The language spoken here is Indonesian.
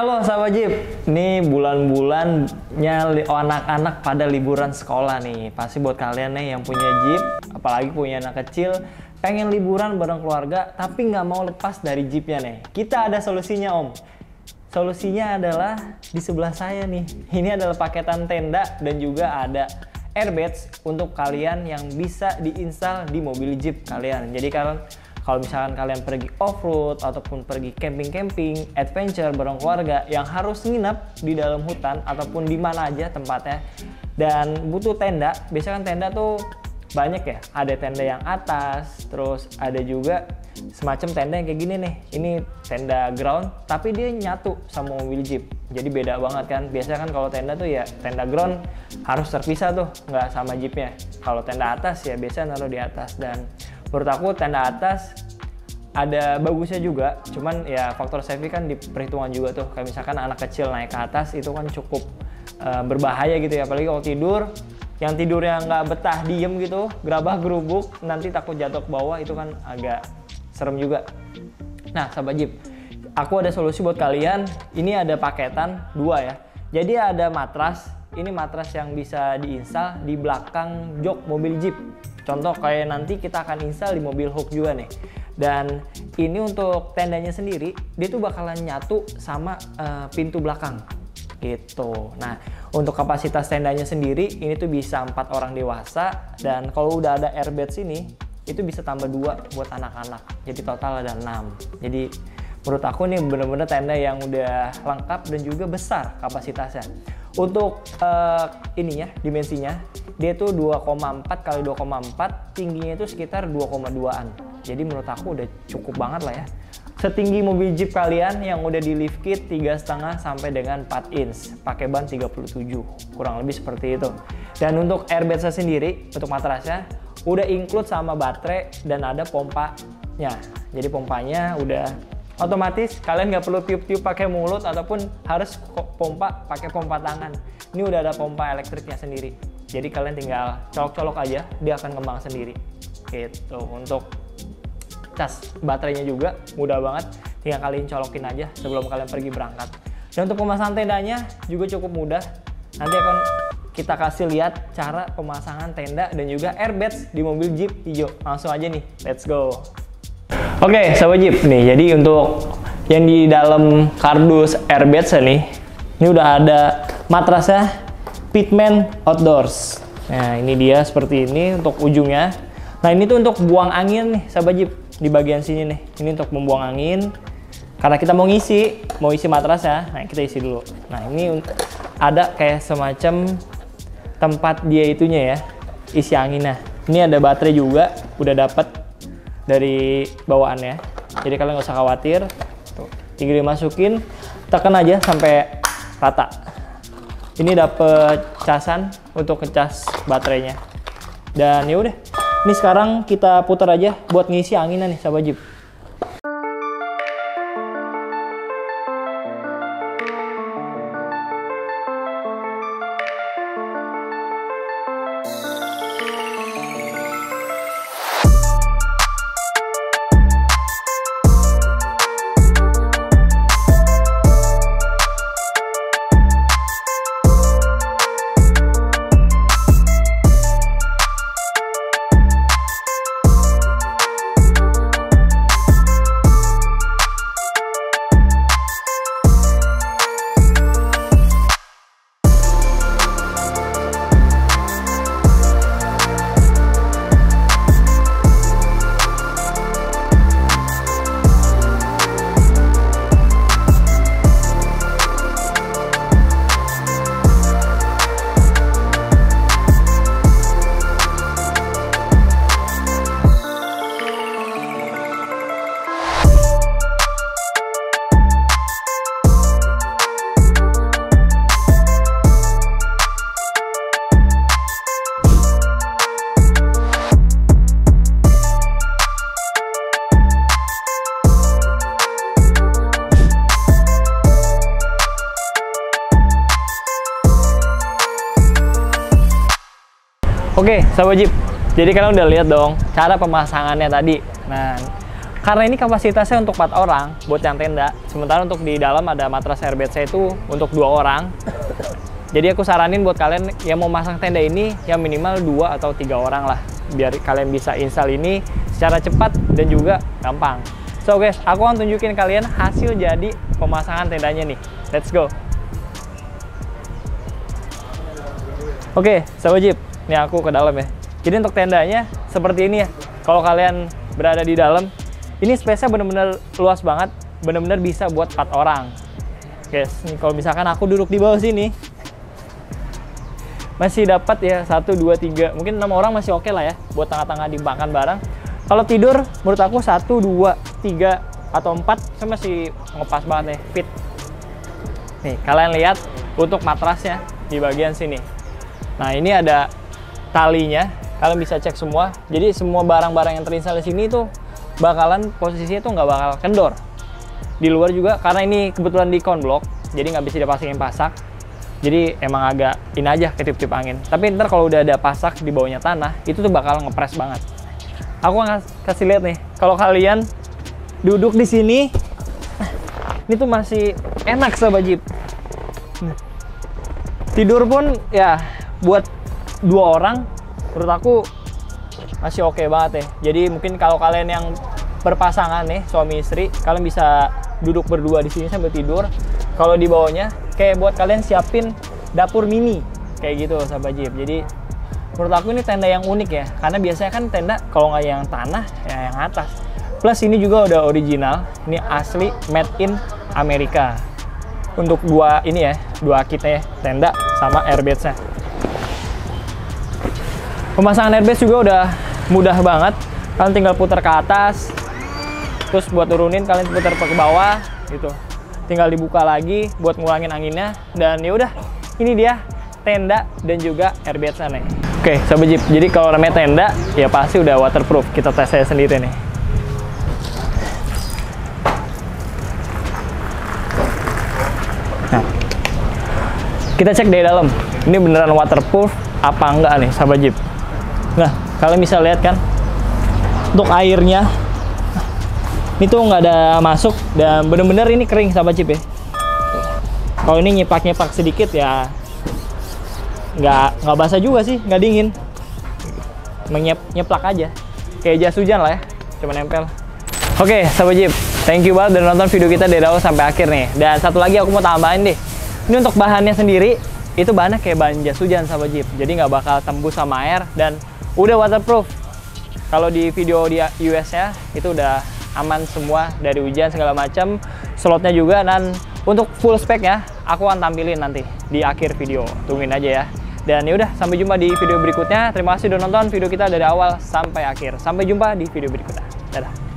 Halo sahabat Jeep. Nih bulan-bulannya anak-anak pada liburan sekolah nih. Pasti buat kalian nih yang punya Jeep, apalagi punya anak kecil, pengen liburan bareng keluarga, tapi nggak mau lepas dari Jeepnya nih. Kita ada solusinya Om. Solusinya adalah di sebelah saya nih. Ini adalah paketan tenda dan juga ada airbags untuk kalian yang bisa diinstal di mobil Jeep kalian. Jadi kalau misalkan kalian pergi off-road ataupun pergi camping-camping, adventure bareng keluarga yang harus nginep di dalam hutan ataupun di mana aja tempatnya dan butuh tenda, biasanya kan tenda tuh banyak ya, ada tenda yang atas, terus ada juga semacam tenda yang kayak gini nih, ini tenda ground tapi dia nyatu sama mobil Jeep, jadi beda banget kan. Biasanya kan kalau tenda tuh ya tenda ground harus terpisah tuh, nggak sama Jeepnya. Kalau tenda atas ya biasanya naruh di atas, dan menurut aku tenda atas ada bagusnya juga, cuman ya faktor safety kan diperhitungan juga tuh. Kayak misalkan anak kecil naik ke atas itu kan cukup berbahaya gitu ya, apalagi kalau tidur, yang tidurnya nggak betah diem gitu, gerabah gerubuk, nanti takut jatuh ke bawah, itu kan agak serem juga. Nah sahabat Jeep, aku ada solusi buat kalian. Ini ada paketan dua ya, jadi ada matras. Ini matras yang bisa diinstal di belakang jok mobil Jeep. Contoh kayak nanti kita akan install di mobil Hulk juga nih. Dan ini untuk tendanya sendiri, dia tuh bakalan nyatu sama pintu belakang gitu. Nah untuk kapasitas tendanya sendiri, ini tuh bisa 4 orang dewasa. Dan kalau udah ada airbags ini, itu bisa tambah 2 buat anak-anak. Jadi total ada 6. Jadi menurut aku nih bener-bener tenda yang udah lengkap dan juga besar kapasitasnya. Untuk ininya, dimensinya, dia tuh 2,4 x 2,4, tingginya itu sekitar 2,2an. Jadi menurut aku udah cukup banget lah ya. Setinggi mobil Jeep kalian yang udah di lift kit 3,5 sampai dengan 4 inch, pakai ban 37, kurang lebih seperti itu. Dan untuk airbagsnya sendiri, untuk matrasnya, udah include sama baterai dan ada pompanya. Jadi pompanya udah otomatis, kalian nggak perlu tiup-tiup pakai mulut ataupun harus pompa pakai pompa tangan. Ini udah ada pompa elektriknya sendiri. Jadi kalian tinggal colok-colok aja, dia akan kembang sendiri. Gitu. Untuk cas baterainya juga mudah banget, tinggal kalian colokin aja sebelum kalian pergi berangkat. Dan untuk pemasangan tendanya juga cukup mudah. Nanti akan kita kasih lihat cara pemasangan tenda dan juga airbags di mobil Jeep hijau. Langsung aja nih, let's go. Oke, sahabat Jeep nih, jadi untuk yang di dalam kardus airbags nih, ini udah ada matrasnya Pitman Outdoors. Nah, ini dia seperti ini untuk ujungnya. Nah, ini tuh untuk buang angin nih, sahabat Jeep, di bagian sini nih. Ini untuk membuang angin. Karena kita mau isi matrasnya, nah kita isi dulu. Nah, ini ada kayak semacam tempat dia itunya ya, isi anginnya. Ini ada baterai juga, udah dapet dari bawaannya, jadi kalian nggak usah khawatir. Tuh, tinggal dimasukin, tekan aja sampai rata. Ini dapet casan untuk ngecas baterainya. Dan ya udah, ini sekarang kita putar aja buat ngisi anginnya nih sahabat Jeep. Oke, sahabat Jeep, jadi kalian udah lihat dong cara pemasangannya tadi. Nah, Karena ini kapasitasnya untuk 4 orang buat yang tenda. Sementara untuk di dalam ada matras airbed saya itu untuk 2 orang. Jadi aku saranin buat kalian yang mau masang tenda ini yang minimal 2 atau 3 orang lah. Biar kalian bisa install ini secara cepat dan juga gampang. So guys, aku akan tunjukin kalian hasil jadi pemasangan tendanya nih. Let's go. Oke, sahabat Jeep. Nih aku ke dalam ya. Jadi untuk tendanya seperti ini ya. Kalau kalian berada di dalam, ini space-nya bener-bener luas banget. Bener-bener bisa buat 4 orang. Guys, nih kalau misalkan aku duduk di bawah sini, masih dapat ya 1, 2, 3. Mungkin 6 orang masih oke lah ya. Buat tengah-tengah dimakan bareng. Kalau tidur, menurut aku 1, 2, 3, atau 4. Saya masih ngepas banget nih, fit. Nih, kalian lihat untuk matrasnya di bagian sini. Nah, ini ada talinya. Kalian bisa cek semua. Jadi semua barang-barang yang terinstal di sini tuh bakalan posisinya tuh nggak bakal kendor. Di luar juga karena ini kebetulan di konblok, jadi nggak bisa dipasangin pasak. Jadi emang agak ini aja ketip-tip angin. Tapi ntar kalau udah ada pasak di bawahnya tanah, itu tuh bakal ngepres banget. Aku kasih lihat nih, kalau kalian duduk di sini, ini tuh masih enak sahabat Jeep. Tidur pun ya buat 2 orang. Menurut aku masih oke banget ya. Jadi mungkin kalau kalian yang berpasangan nih, suami istri, kalian bisa duduk berdua di sini sambil tidur. Kalau di bawahnya kayak buat kalian siapin dapur mini kayak gitu sahabat Jeep. Jadi menurut aku ini tenda yang unik ya. Karena biasanya kan tenda kalau nggak yang tanah ya yang atas. Plus ini juga udah original. Ini asli made in Amerika. Untuk 2 ini ya, 2 kitnya tenda sama airbeds-nya. Pemasangan airbed juga udah mudah banget. Kalian tinggal putar ke atas, terus buat turunin kalian putar ke bawah gitu. Tinggal dibuka lagi buat ngurangin anginnya, dan ya udah, ini dia tenda dan juga airbed-nya nih. Oke, sahabat Jeep. Jadi kalau namanya tenda ya pasti udah waterproof. Kita tes saya sendiri nih. Nah, kita cek dari dalam. Ini beneran waterproof apa enggak nih sahabat Jeep. Nah, kalian bisa lihat kan untuk airnya ini tuh nggak ada masuk, dan bener-bener ini kering sahabat Jeep ya. Kalau ini nyepak-nyepak sedikit ya nggak basah juga sih, nggak dingin, nyeplak aja kayak jas hujan lah ya, cuma nempel. Oke sahabat Jeep, thank you banget udah nonton video kita dari awal sampai akhir nih. Dan satu lagi aku mau tambahin deh, ini untuk bahannya sendiri itu bahannya kayak bahan jas hujan sahabat Jeep, jadi nggak bakal tembus sama air dan udah waterproof. Kalau di video di US-nya itu udah aman semua dari hujan segala macam, slotnya juga. Dan untuk full spek-nya aku akan tampilin nanti di akhir video, tungguin aja ya. Dan yaudah, sampai jumpa di video berikutnya. Terima kasih udah nonton video kita dari awal sampai akhir. Sampai jumpa di video berikutnya. Dadah.